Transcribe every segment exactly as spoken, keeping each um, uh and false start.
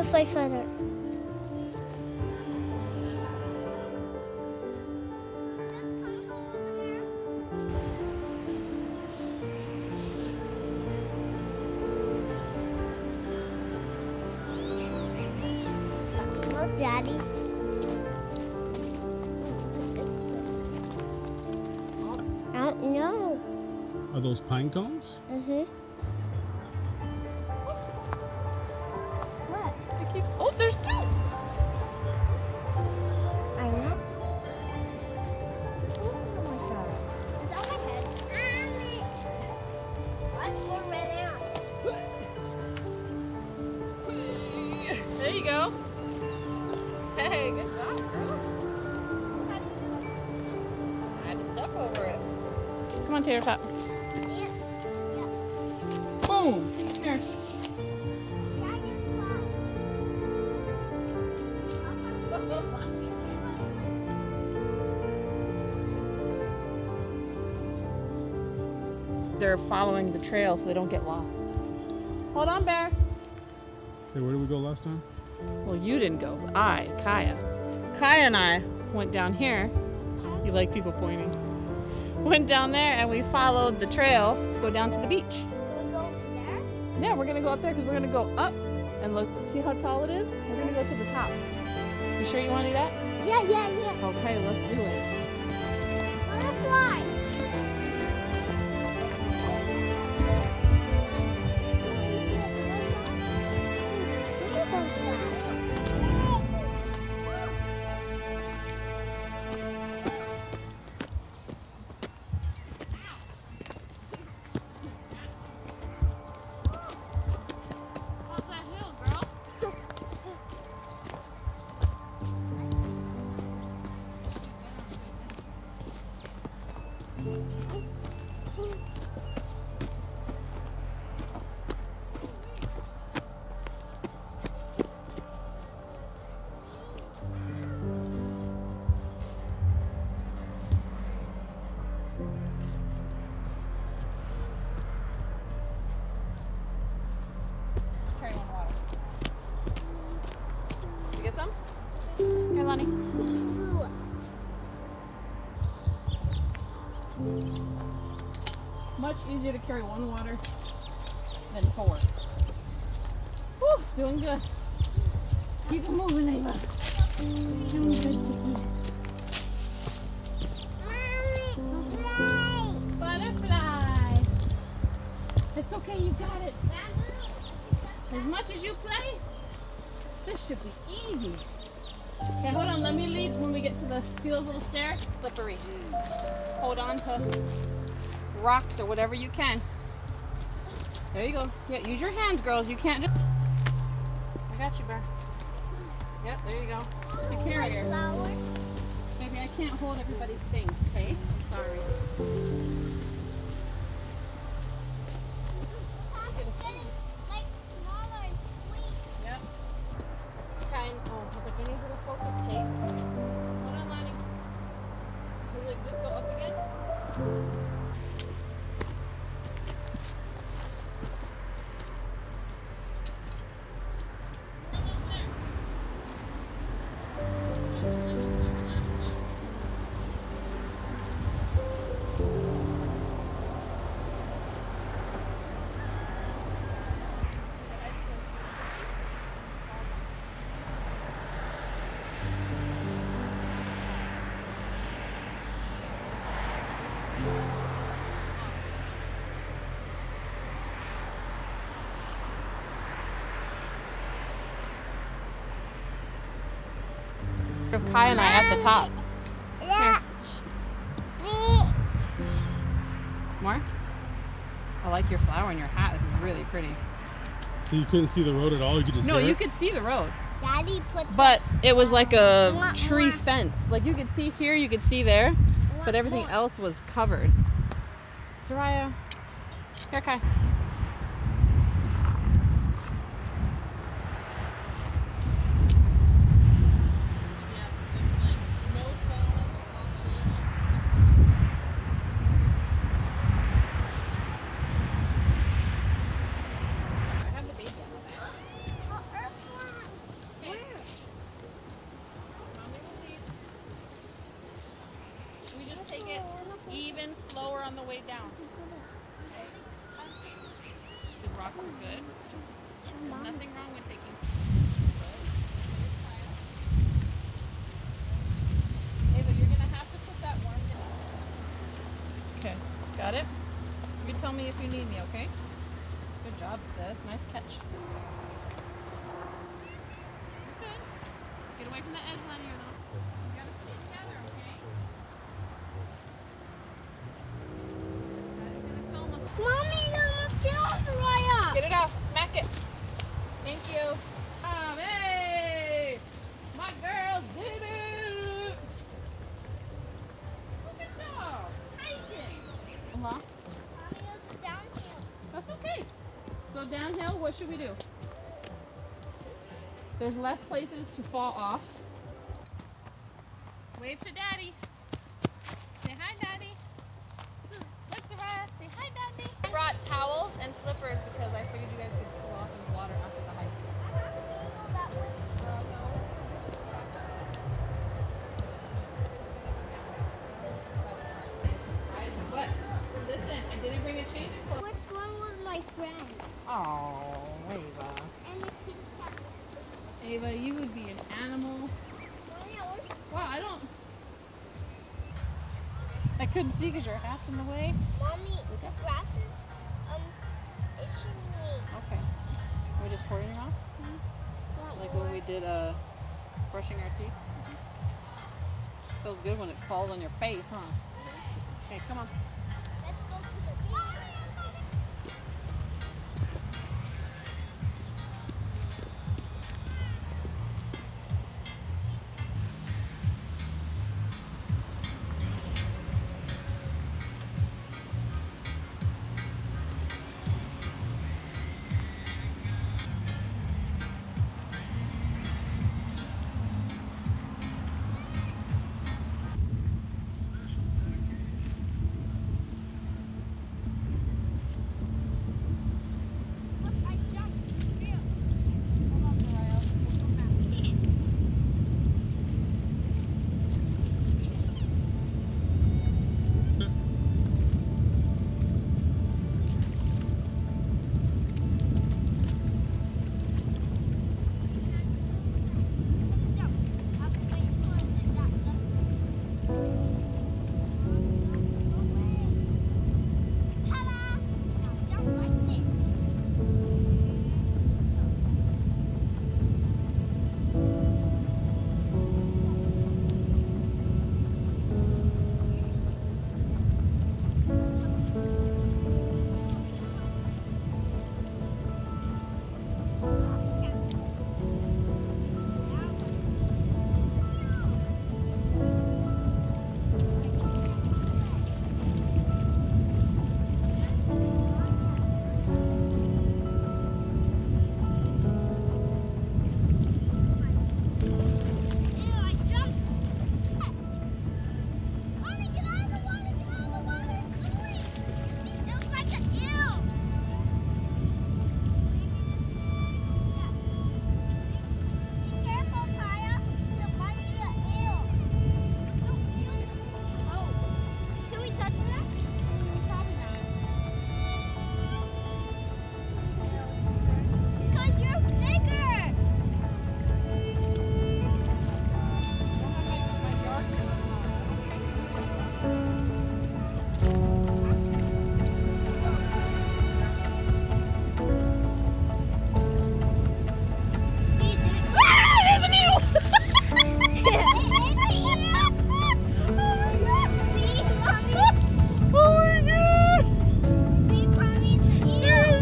butterfly feather. Look, Daddy. I don't know. Are those pine cones? Mm-hmm. What? It keeps. Oh, there's two. I know. Oh my God. It's on my head. Watch for red out. There you go. Hey, good job, girl. I had to step over it. Come on, Tater Tot. Boom. Here. They're following the trail so they don't get lost. Hold on, Bear. Hey, where did we go last time? Well, you didn't go. I, Kaya. Kaya and I went down here. You like people pointing. Went down there and we followed the trail to go down to the beach. Can we go over there? Yeah, we're gonna go up there because we're gonna go up and look. See how tall it is? We're gonna go to the top. You sure you want to do that? Yeah, yeah, yeah. Okay, let's do it. Butterfly. How's that hill, girl? Carry one water. You get some? Here, Lonnie. Much easier to carry one water than four. Whew, doing good. Keep it moving, Ava. Doing good, Chicky. Butterfly. It's okay, you got it. As much as you play, this should be easy. Okay, hold on. Let me lead when we get to the, see those little stairs? Slippery. Hold on to rocks or whatever you can. There you go. Yeah, use your hands, girls. You can't just... I got you, Bear. Yep, there you go. The carrier. Maybe I can't hold everybody's things, okay? I'm sorry. Yep. Kind. Oh, I was like, you need a little focus, Kate. Hold on, Lonnie. Will it just go up again? Of Kai and I at the top. Here. More? I like your flower and your hat. It's really pretty. So you couldn't see the road at all? You could just No, hear you it? could see the road. Daddy put. But it was like a Mwah, tree mwah. fence. Like you could see here, you could see there, but everything Mwah. else was covered. Soraya. Here, Kai. take it even slower on the way down. Okay? The rocks are good. There's nothing wrong with taking Ava, you're gonna have to put that worm down. Okay, got it? You tell me if you need me, okay? Good job, sis. Nice catch. You're good. Get away from the edge line here, though. You gotta stay together, okay? Daddy's gonna film us. Mommy, no, the field's right up. Get it off. Smack it. Thank you. Um, hey! My girl did it! Good job. Hiking. Uh-huh. Mommy, it's downhill. That's okay. So downhill, what should we do? There's less places to fall off. Wave to Daddy. Say hi, Daddy. Look, Soraya. Say hi, Daddy. I brought towels and slippers because I figured you guys could pull off in the water after the hike. Girl, no. But listen, I didn't bring a change of clothes. Which one was my friend? Oh, Ava. And the kitty cat. Ava, you would be an animal. Mommy, I was Wow, I don't. I couldn't see because your hat's in the way. Mommy, the grass is um itching me. Okay. We're just pouring it off? Want Like more? when we did uh, brushing our teeth? Feels good when it falls on your face, huh? Okay, come on. Let's go to the beach. Look, I jumped. Real. Come on, Soraya. We'll come back. Jump. I'll be waiting for it if that doesn't. No way. Ta-da! Now jump right there. Ew, I jumped. Mommy, get out of the water, get out of the water, it's going. See, it was like an eel. Be careful, Taya. There might be an eel. No eel. Oh, can we touch that? Probably not. Because you're bigger. My yard See, did it? Ah, there's an eel! See, mommy. Oh my god! See, mommy, it's an eel.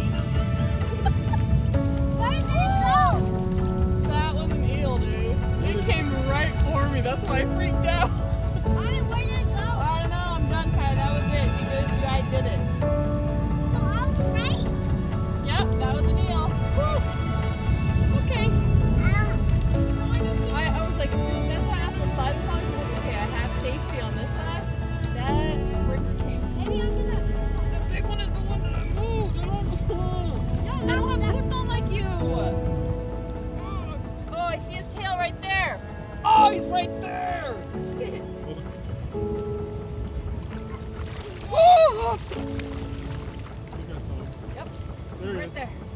Where did it go? That was an eel, dude. It came right for me. That's why I freaked out. Mommy, where did it go? I don't know. I'm done, Kai. That was it. You did. You, I did it. So I was right. Yep, that was an eel. Woo. Okay. Ah, I wanna see- I, I was like, that's why I asked what side it's on. She's like, okay, I have safety on this side. That freaking came. Maybe I'm gonna. The big one is the one that I moved. I don't know. No, I no, don't have that's- boots on like you. Oh, I see his tail right there. Oh, he's right there. right there.